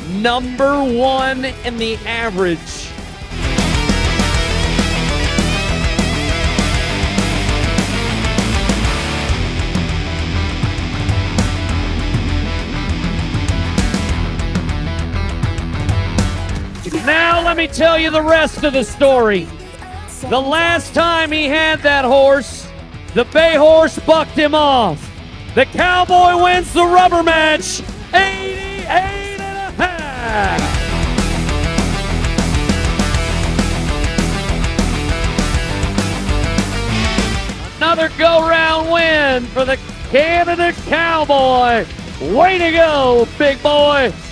#1 in the average. Now let me tell you the rest of the story. The last time he had that horse, the bay horse bucked him off. The Cowboy wins the rubber match, 88.5. Another go-round win for the Canada Cowboy. Way to go, big boy.